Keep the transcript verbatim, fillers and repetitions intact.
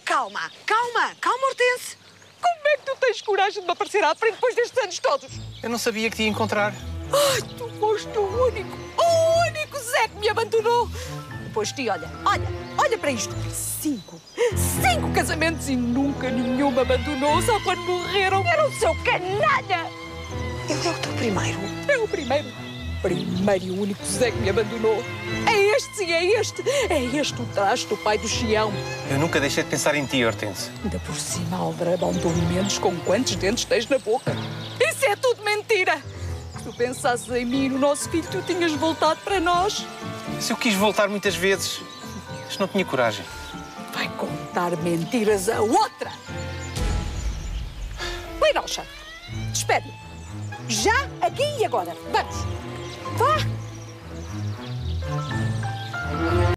calma, calma, calma, Hortense. Como é que tu tens coragem de me aparecer à frente depois destes anos todos? Eu não sabia que te ia encontrar. Ai, tu foste o único, o único Zé que me abandonou. Depois de ti, olha, olha, olha para isto. Cinco, cinco casamentos e nunca nenhum me abandonou. Só quando morreram era o seu canalha. Ele é o teu primeiro? É o primeiro, primeiro e único Zé que me abandonou. É este, sim, é este. É este o traste, o pai do Chião. Eu nunca deixei de pensar em ti, Hortense. Ainda por cima, aldrabão menos com quantos dentes tens na boca. Isso é tudo mentira. Se tu pensasses em mim e no nosso filho, tu tinhas voltado para nós. Se eu quis voltar muitas vezes, mas não tinha coragem. Vai contar mentiras a outra. Leinocha, despede-me. Já, aqui e agora. Vamos. Vá.